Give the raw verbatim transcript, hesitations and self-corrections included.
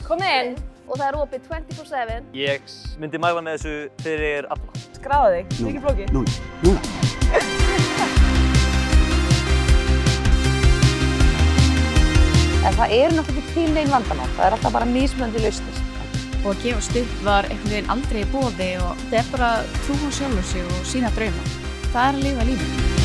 Komið inn og það er opið twenty-four seven. Ég myndi mæla með þessu fyrir alla. Skráðu þig, það er ekki flókið. Núna, núna. En það eru náttúrulega ekki til nein vandamál, það er alltaf bara mismunandi lausnir. Og að gefast upp var einhvern veginn aldrei í boði og þetta er bara trú á sjálfu sig og sína drauma. Það er að lifa lífið.